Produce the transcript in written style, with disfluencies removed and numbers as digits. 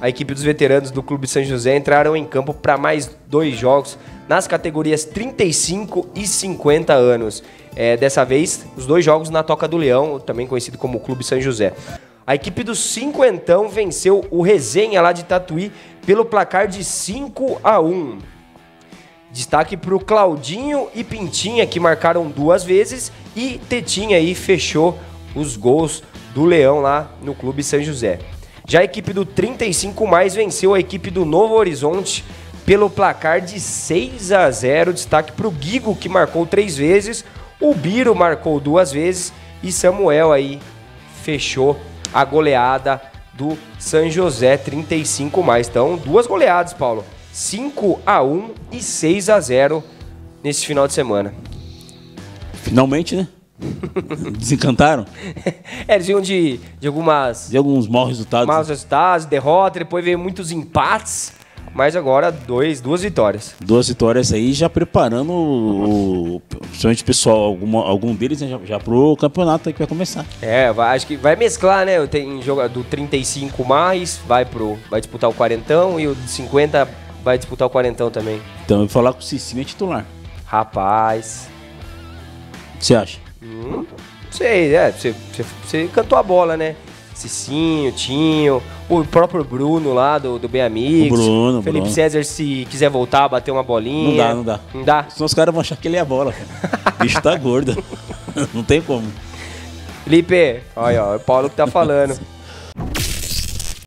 a equipe dos veteranos do Clube São José entraram em campo para mais 2 jogos nas categorias 35 e 50 anos. Dessa vez, os 2 jogos na Toca do Leão, também conhecido como Clube São José. A equipe do Cinquentão venceu o Resenha lá de Tatuí pelo placar de 5-1. Destaque para o Claudinho e Pintinha, que marcaram 2 vezes, e Tetinha aí fechou os gols do Leão lá no Clube São José. Já a equipe do 35 mais venceu a equipe do Novo Horizonte pelo placar de 6-0. Destaque para o Guigo, que marcou 3 vezes, o Biro marcou 2 vezes e Samuel aí fechou a goleada do São José 35 mais. Então, 2 goleadas, Paulo. 5-1 e 6-0 nesse final de semana. Finalmente, né? Desencantaram? Eles vinham de alguns maus resultados. Maus resultados, derrota, depois veio muitos empates, mas agora 2 vitórias. 2 vitórias aí, já preparando principalmente o pessoal, algum deles, né, já pro campeonato aí que vai começar. Acho que vai mesclar, né? Tem jogo do 35 mais, vai disputar o 40 e o 50 vai disputar o 40 também. Então, eu vou falar com o Cicinho é titular. Rapaz. Você acha? Não sei, você cantou a bola, né? Cicinho, Tinho, o próprio Bruno lá do Bem Amigos. O Felipe César, se quiser voltar, bater uma bolinha. Não dá. Não dá? Senão os caras vão achar que ele é a bola. O bicho tá gordo. Não tem como. Felipe, olha, ó, é o Paulo que tá falando.